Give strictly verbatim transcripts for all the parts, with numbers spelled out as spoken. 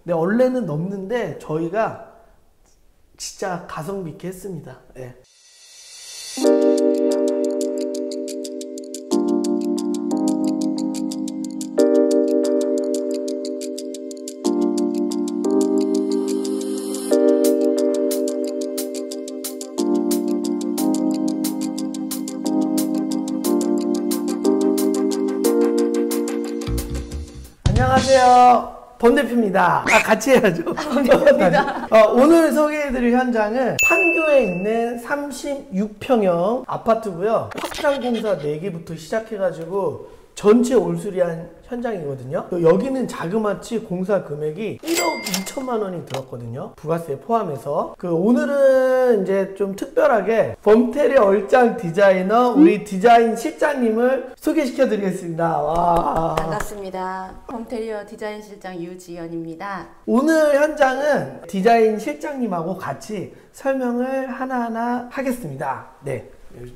근데 원래는 넘는데 저희가 진짜 가성비 있게 했습니다. 네. 안녕하세요. 범대표입니다. 아, 같이 해야죠. 범대표입니다. 어, 오늘 소개해드릴 현장은 판교에 있는 삼십육 평형 아파트고요. 확장공사 네 개부터 시작해가지고 전체 올수리한 현장이거든요. 여기는 자그마치 공사 금액이 일억 이천만 원이 들었거든요. 부가세 포함해서. 그 오늘은 이제 좀 특별하게 범테리 얼짱 디자이너 우리 디자인 실장님을 소개시켜 드리겠습니다. 와. 반갑습니다. 범테리어 디자인 실장 유지연입니다. 오늘 현장은 디자인 실장님하고 같이 설명을 하나하나 하겠습니다. 네.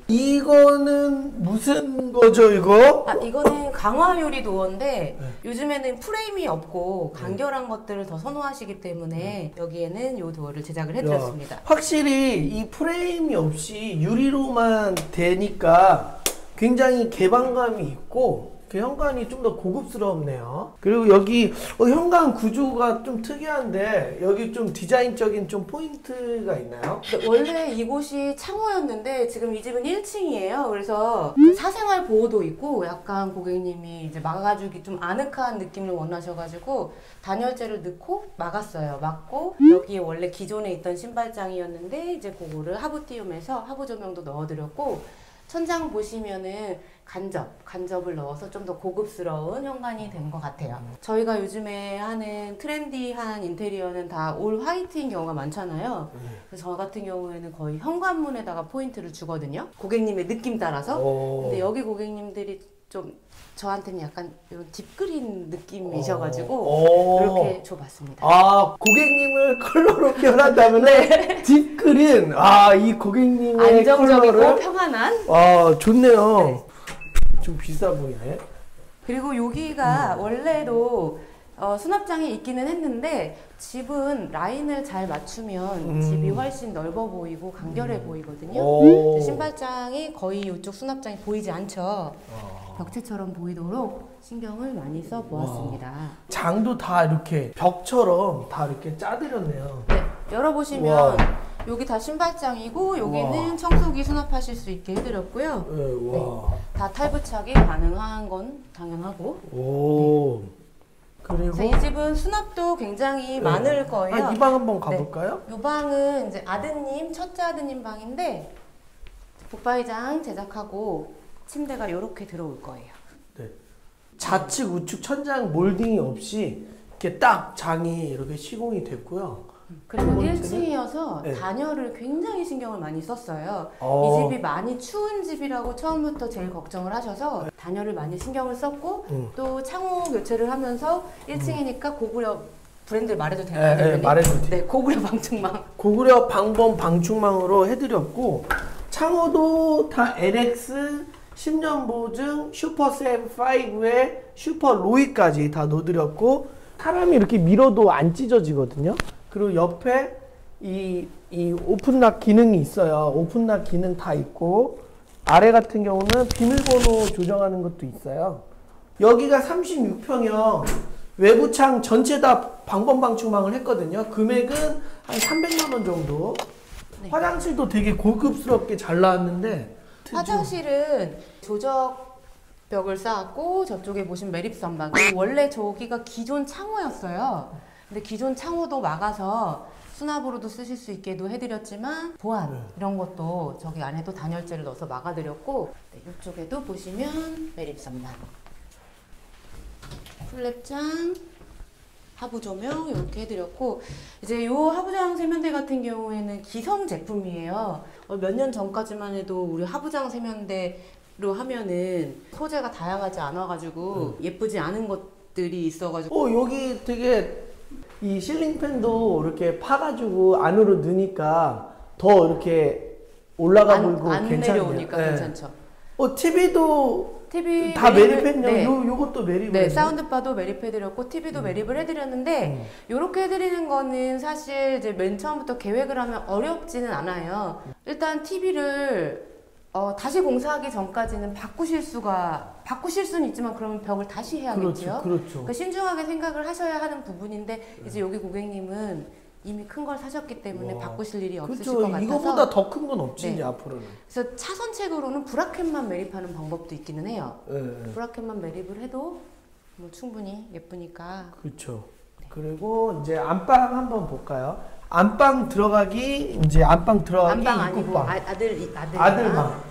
이거는 무슨 거죠, 이거? 아, 이거는 강화 유리 도어인데 네. 요즘에는 프레임이 없고 간결한 네. 것들을 더 선호하시기 때문에 네. 여기에는 이 도어를 제작을 해드렸습니다. 야, 확실히 이 프레임이 없이 유리로만 되니까 굉장히 개방감이 있고 그 현관이 좀 더 고급스럽네요. 그리고 여기 어, 현관 구조가 좀 특이한데 여기 좀 디자인적인 좀 포인트가 있나요? 네, 원래 이곳이 창호였는데 지금 이 집은 일 층이에요. 그래서 그 사생활 보호도 있고 약간 고객님이 이제 막아주기 좀 아늑한 느낌을 원하셔가지고 단열재를 넣고 막았어요. 막고 여기에 원래 기존에 있던 신발장이었는데 이제 그거를 하부 띄움해서 하부 조명도 넣어드렸고 천장 보시면은 간접, 간접을 넣어서 좀 더 고급스러운 현관이 된 것 같아요. 저희가 요즘에 하는 트렌디한 인테리어는 다 올 화이트인 경우가 많잖아요. 그래서 저 같은 경우에는 거의 현관문에다가 포인트를 주거든요. 고객님의 느낌 따라서. 근데 여기 고객님들이 좀 저한테는 약간 이런 딥그린 느낌이셔가지고 이렇게 줘봤습니다. 아, 고객님을 컬러로 표현한다면 네. 딥그린. 아, 이 고객님의 안정적이고 컬러를 평안한. 아, 좋네요. 네. 좀 비싸 보이네. 그리고 여기가 음. 원래도 어, 수납장이 있기는 했는데 집은 라인을 잘 맞추면 음. 집이 훨씬 넓어 보이고 간결해 음. 보이거든요. 오. 신발장이 거의 이쪽 수납장이 보이지 않죠. 와. 벽체처럼 보이도록 신경을 많이 써 보았습니다. 와. 장도 다 이렇게 벽처럼 다 이렇게 짜드렸네요. 네, 열어보시면 와. 여기 다 신발장이고 여기는 와. 청소기 수납하실 수 있게 해드렸고요. 네, 와. 네, 다 탈부착이 가능한 건 당연하고. 오. 네. 그리고 이 집은 수납도 굉장히 네. 많을 거예요. 아, 이 방 한번 가볼까요? 네. 이 방은 이제 아드님, 첫째 아드님 방인데 붙박이장 제작하고 침대가 이렇게 들어올 거예요. 네. 좌측, 우측 천장 몰딩이 없이 이렇게 딱 장이 이렇게 시공이 됐고요. 그리고 일 층이어서 네. 단열을 굉장히 신경을 많이 썼어요. 어. 이 집이 많이 추운 집이라고 처음부터 제일 걱정을 하셔서 단열을 많이 신경을 썼고 음. 또 창호 교체를 하면서 일 층이니까 고구려 브랜드를 말해도 되나요? 네, 네, 말해도 돼요. 네, 고구려 방충망. 고구려 방범 방충망으로 해드렸고 창호도 다 엘엑스 십 년 보증 슈퍼셉 오에 슈퍼 로이까지 다 넣어드렸고 사람이 이렇게 밀어도 안 찢어지거든요. 그리고 옆에 이, 이 오픈락 기능이 있어요. 오픈락 기능 다 있고 아래 같은 경우는 비밀번호 조정하는 것도 있어요. 여기가 삼십육 평형 외부창 전체 다 방범방충망을 했거든요. 금액은 한 삼백만 원 정도. 네. 화장실도 되게 고급스럽게 잘 나왔는데 화장실은 조적벽을 쌓았고 저쪽에 보시면 매립선반. 원래 저기가 기존 창호였어요. 근데 기존 창호도 막아서 수납으로도 쓰실 수 있게도 해드렸지만 보안 네. 이런 것도 저기 안에도 단열재를 넣어서 막아드렸고 네, 이쪽에도 보시면 매립선반, 플랩장, 하부 조명 이렇게 해드렸고 이제 요 하부장 세면대 같은 경우에는 기성 제품이에요. 어, 몇 년 전까지만 해도 우리 하부장 세면대로 하면은 소재가 다양하지 않아가지고 네. 예쁘지 않은 것들이 있어가지고 어 여기 되게 이 실링팬도 이렇게 파가지고 안으로 넣으니까 더 이렇게 올라가 보이고 안, 안 괜찮네요. 내려오니까 네. 괜찮죠. 어 티비도 티비 다 매립을- 매립했냐? 네. 요 요것도 매립을. 네, 했네? 사운드바도 매립해드렸고 티비도 음. 매립을 해드렸는데 음. 이렇게 해드리는 거는 사실 이제 맨 처음부터 계획을 하면 어렵지는 않아요. 일단 티비를 어, 다시 공사하기 전까지는 바꾸실 수가 바꾸실 수는 있지만 그러면 벽을 다시 해야겠죠. 그렇죠, 그렇죠. 그러니까 신중하게 생각을 하셔야 하는 부분인데 이제 여기 고객님은 이미 큰 걸 사셨기 때문에 와. 바꾸실 일이 없으실 것 그렇죠. 같아서 이거보다 더 큰 건 없지 네. 이제 앞으로는. 그래서 차선책으로는 브라켓만 매립하는 방법도 있기는 해요. 예, 예. 브라켓만 매립을 해도 뭐 충분히 예쁘니까. 그렇죠. 그리고 이제 안방 한번 볼까요? 안방 들어가기 이제 안방 들어가기 안방 아니고 입구방. 아, 아들 이- 아들 아들방.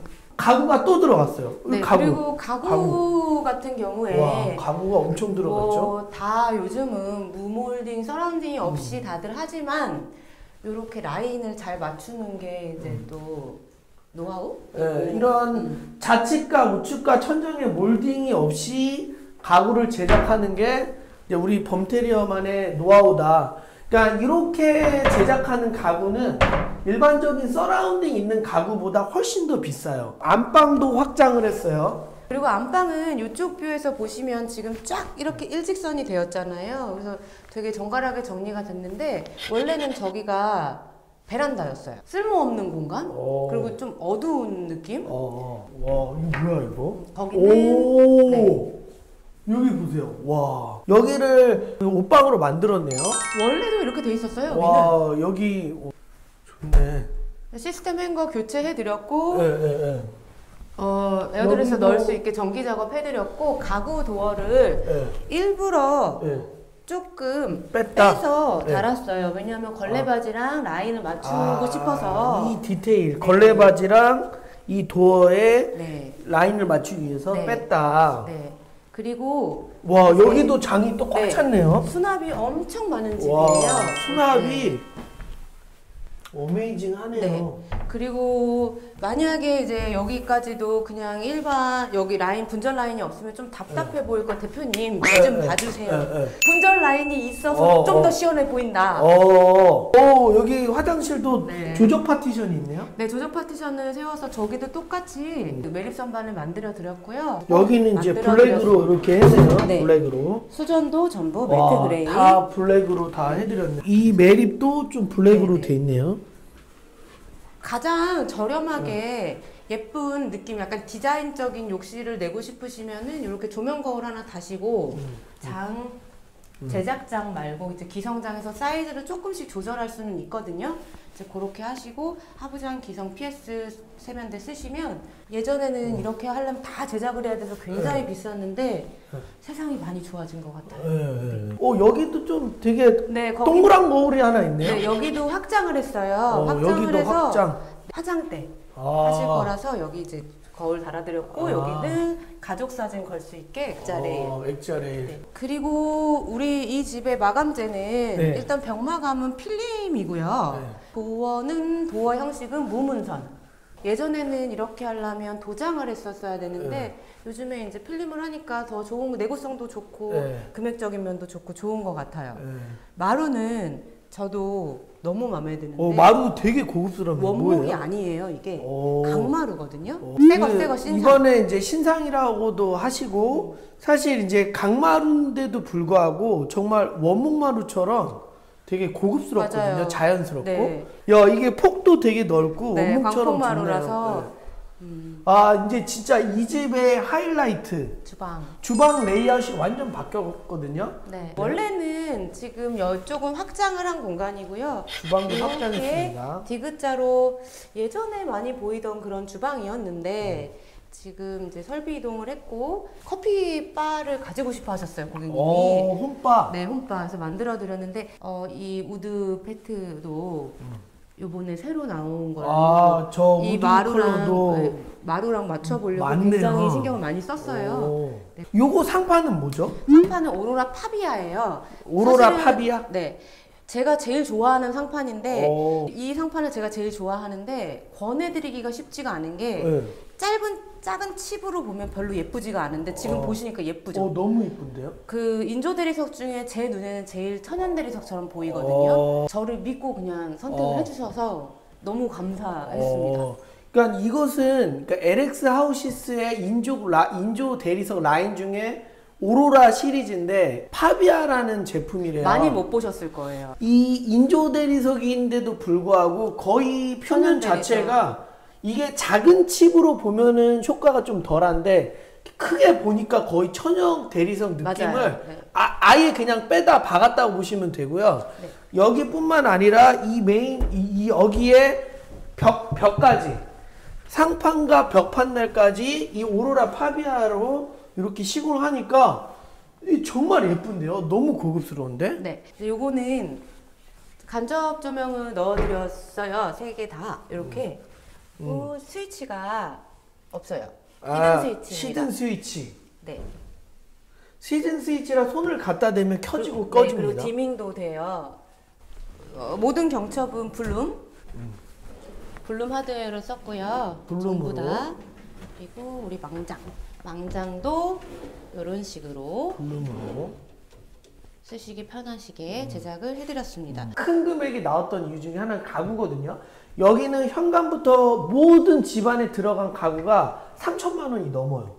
가구가 또 들어갔어요. 네, 가구. 그리고 가구, 가구. 같은 경우에 와, 가구가 엄청 들어갔죠. 뭐 다 요즘은 무몰딩, 서라운딩이 음. 없이 다들 하지만 이렇게 라인을 잘 맞추는 게 이제 음. 또 노하우? 예, 이런 음. 좌측과 우측과 천장에 몰딩이 없이 가구를 제작하는 게 이제 우리 범테리어만의 노하우다. 그러니까 이렇게 제작하는 가구는 일반적인 서라운딩 있는 가구보다 훨씬 더 비싸요. 안방도 확장을 했어요. 그리고 안방은 이쪽 뷰에서 보시면 지금 쫙 이렇게 일직선이 되었잖아요. 그래서 되게 정갈하게 정리가 됐는데 원래는 저기가 베란다였어요. 쓸모없는 공간? 오. 그리고 좀 어두운 느낌? 어, 와, 이거 뭐야 이거? 거기는 오, 네. 여기 보세요. 와, 여기를 옷방으로 만들었네요. 원래도 이렇게 돼 있었어요. 여기는. 와, 여기 오, 좋네. 시스템 행거 교체해드렸고 예, 예, 예. 어, 에어드레스 여기도- 넣을 수 있게 전기 작업해드렸고 가구 도어를 예, 일부러 예. 조금 뺐다. 빼서 네. 달았어요. 왜냐하면 걸레바지랑 라인을 맞추고 싶어서. 이 디테일, 걸레바지랑 이 도어에 네. 라인을 맞추기 위해서 네. 뺐다. 네. 그리고 와, 이제 여기도 장이 또 꽉 네. 찼네요. 수납이 엄청 많은 집이에요. 와, 네. 수납이 어메이징하네요. 네. 그리고 만약에 이제 여기까지도 그냥 일반 여기 라인 분절 라인이 없으면 좀 답답해 보일 거 대표님 네, 좀 네. 봐주세요. 네, 네. 분절 라인이 있어서 어, 좀 더 어. 시원해 보인다. 어, 오, 여기 화장실도 네. 조적 파티션이 있네요. 네, 조적 파티션을 세워서 저기도 똑같이 그 매립 선반을 만들어 드렸고요. 여기는 이제 만들어 블랙으로 드렸습니다. 이렇게 했네요. 네. 블랙으로. 수전도 전부 와, 매트 그레이. 다 블랙으로 다 해드렸네. 이 매립도 좀 블랙으로 네, 네. 돼 있네요. 가장 저렴하게 예쁜 느낌, 약간 디자인적인 욕실을 내고 싶으시면은 이렇게 조명 거울 하나 다시고 장 제작장 말고 이제 기성장에서 사이즈를 조금씩 조절할 수는 있거든요. 이제 그렇게 하시고 하부장 기성 피에스 세면대 쓰시면 예전에는 이렇게 하려면 다 제작을 해야 돼서 굉장히 비쌌는데 세상이 많이 좋아진 것 같아요. 예, 예. 어, 여기도 좀 되게 네, 거기 동그란 거울이 하나 있네요. 네, 여기도 확장을 했어요. 어, 확장을 여기도 해서 확장. 화장대 아. 하실 거라서 여기 이제 거울 달아드렸고 아. 여기는 가족 사진 걸 수 있게 액자 레일. 어, 액자 레일. 네. 그리고 우리 이 집의 마감재는 네. 일단 벽마감은 필름이고요. 네. 도어는 도어 형식은 무문선. 예전에는 이렇게 하려면 도장을 했었어야 되는데 네. 요즘에 이제 필름을 하니까 더 좋은 내구성도 좋고 네. 금액적인 면도 좋고 좋은 것 같아요. 예. 마루는 저도 너무 마음에 드는데 어, 마루 되게 고급스러운 원목이 뭐예요? 아니에요. 이게 오. 강마루거든요. 어, 새거 이게 새거 신상. 이번에 이제 신상이라고도 하시고 사실 이제 강마루인데도 불구하고 정말 원목마루처럼 되게 고급스럽거든요. 맞아요. 자연스럽고. 네. 야, 이게 폭도 되게 넓고 네, 원목처럼 광폭마루라서. 좋네요. 네. 음, 아, 이제 진짜 이 집의 하이라이트. 주방. 주방 레이아웃이 완전 바뀌었거든요. 네. 원래는 지금 이쪽은 확장을 한 공간이고요. 주방도 이렇게 확장했습니다. 디귿자로 예전에 많이 보이던 그런 주방이었는데 지금 이제 설비 이동을 했고 커피 바를 가지고 싶어 하셨어요, 고객님이. 어, 홈바. 네, 홈바에서 만들어 드렸는데 어, 이 우드 패트도 요번에 새로 나온 거라서 아, 저 이 우드 마루랑 컬러도 네, 마루랑 맞춰 보려고 많네요. 굉장히 신경을 많이 썼어요. 오. 네. 요거 상판은 뭐죠? 상판은 오로라 파비아예요. 오로라 사실은- 파비아? 네. 제가 제일 좋아하는 상판인데 오. 이 상판을 제가 제일 좋아하는데 권해드리기가 쉽지가 않은 게 네. 짧은 작은 칩으로 보면 별로 예쁘지가 않은데 지금 어. 보시니까 예쁘죠. 어, 너무 이쁜데요? 그 인조 대리석 중에 제 눈에는 제일 천연 대리석처럼 보이거든요. 어. 저를 믿고 그냥 선택을 어. 해주셔서 너무 감사했습니다. 어, 그러니까 이것은 그러니까 엘엑스 하우시스의 인조 라, 인조 대리석 라인 중에 오로라 시리즈인데 파비아라는 제품이래요. 많이 못 보셨을 거예요. 이 인조 대리석인데도 불구하고 거의 표면 천연 대리석. 자체가 이게 작은 칩으로 보면은 효과가 좀 덜한데 크게 보니까 거의 천연 대리석 느낌을 맞아요. 네. 아, 아예 그냥 빼다 박았다고 보시면 되고요. 네. 여기뿐만 아니라 이 메인 이, 이 여기에 벽 벽까지 상판과 벽 판넬까지 이 오로라 파비아로 이렇게 시공을 하니까 이 정말 예쁜데요. 너무 고급스러운데? 네. 요거는 간접 조명을 넣어드렸어요. 세 개 다 이렇게. 그 스위치가 없어요. 히든 아, 스위치입니다. 시든 스위치. 네. 시든 스위치라 손을 갖다 대면 켜지고 그리고, 꺼집니다. 네, 그리고 디밍도 돼요. 어, 모든 경첩은 블룸. 음. 블룸 하드웨어를 썼고요. 블룸으로. 전부 다. 그리고 우리 망장. 망장도 이런 식으로 블룸으로. 쓰시기 편하시게 제작을 해드렸습니다. 큰 금액이 나왔던 이유 중에 하나는 가구거든요. 여기는 현관부터 모든 집안에 들어간 가구가 삼천만 원이 넘어요.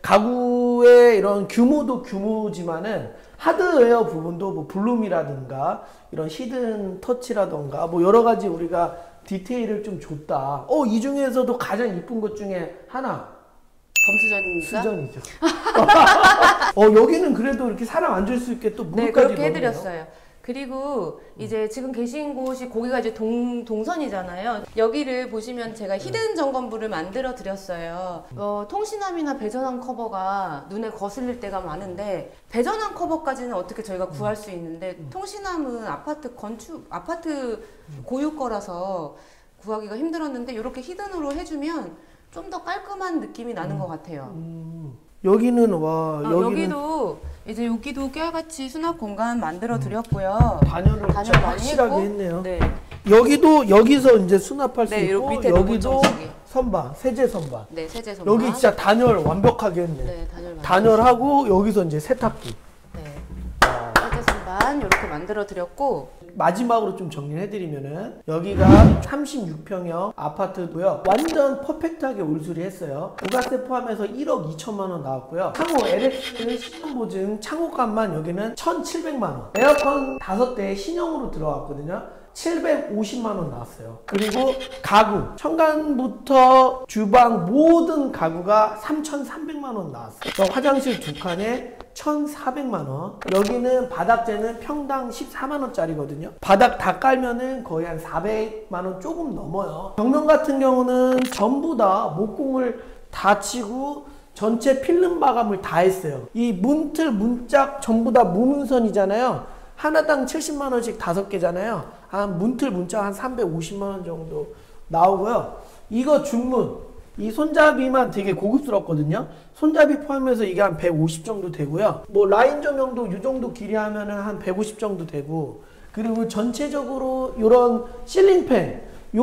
가구의 이런 규모도 규모지만은 하드웨어 부분도 뭐 블룸이라든가 이런 히든 터치라든가 뭐 여러 가지 우리가 디테일을 좀 줬다. 어, 이 중에서도 가장 이쁜 것 중에 하나. 범수전입니까? 수전이죠. 어, 여기는 그래도 이렇게 사람 앉을 수 있게 또 네, 물까지 그렇게 넣었네요. 해드렸어요. 그리고 이제 지금 계신 곳이 거기가 이제 동, 동선이잖아요. 여기를 보시면 제가 히든 점검부를 만들어 드렸어요. 어, 통신함이나 배전함 커버가 눈에 거슬릴 때가 많은데 배전함 커버까지는 어떻게 저희가 구할 수 있는데 통신함은 아파트 건축, 아파트 고유 거라서 구하기가 힘들었는데 이렇게 히든으로 해주면 좀 더 깔끔한 느낌이 나는 것 같아요. 음, 여기는 와 아, 여기는 여기도 이제 여기도 깨알같이 수납 공간 만들어 드렸고요. 단열을 단열 진짜 많이 확실하게 했고, 했네요. 네, 여기도 여기서 이제 수납할 수 네, 있고 밑에 여기도 로봇 정수기. 선반 세제 선반. 네 세제 선반. 여기 진짜 단열 완벽하게 했네. 네 단열 많이 단열하고 여기서 이제 세탁기. 네 세제 선반 이렇게 만들어 드렸고 마지막으로 좀 정리를 해드리면은 여기가 삼십육 평형 아파트고요. 완전 퍼펙트하게 올수리 했어요. 부가세 포함해서 일억 이천만 원 나왔고요. 창호 엘엑스 신형 보증 창호값만 여기는 천칠백만 원. 에어컨 다섯 대 신형으로 들어갔거든요. 칠백오십만 원 나왔어요. 그리고 가구 현관부터 주방 모든 가구가 삼천삼백만 원 나왔어요. 그래서 화장실 두 칸에 천사백만 원. 여기는 바닥재는 평당 십사만 원짜리거든요. 바닥 다 깔면은 거의 한 사백만 원 조금 넘어요. 벽면 같은 경우는 전부 다 목공을 다 치고 전체 필름 마감을 다 했어요. 이 문틀 문짝 전부 다 무문선이잖아요. 하나당 칠십만 원씩 다섯 개잖아요. 한 문틀 문짝 한 삼백오십만 원 정도 나오고요. 이거 중문 이 손잡이만 되게 고급스럽거든요. 손잡이 포함해서 이게 한 백오십 정도 되고요. 뭐 라인 조명도 이 정도 길이 하면은 한 백오십 정도 되고, 그리고 전체적으로 이런 실링팬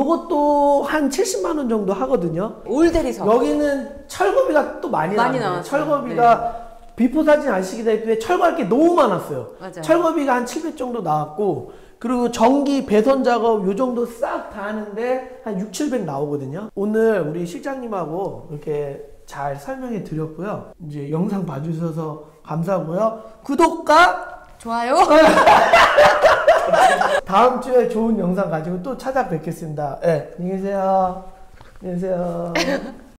요것도 한 칠십만 원 정도 하거든요. 올 대리석. 여기는 철거비가 또 많이, 많이 나왔어요. 나왔어요. 철거비가 비포 사진 아시기다시피 철거할 게 너무 많았어요. 맞아요. 철거비가 한 칠백 정도 나왔고, 그리고 전기 배선 작업 요 정도 싹 다 하는데 한 육, 칠백 나오거든요. 오늘 우리 실장님하고 이렇게 잘 설명해 드렸고요. 이제 영상 봐주셔서 감사하고요. 구독과 좋아요. 다음 주에 좋은 영상 가지고 또 찾아뵙겠습니다. 네, 안녕히 계세요. 안녕히 계세요.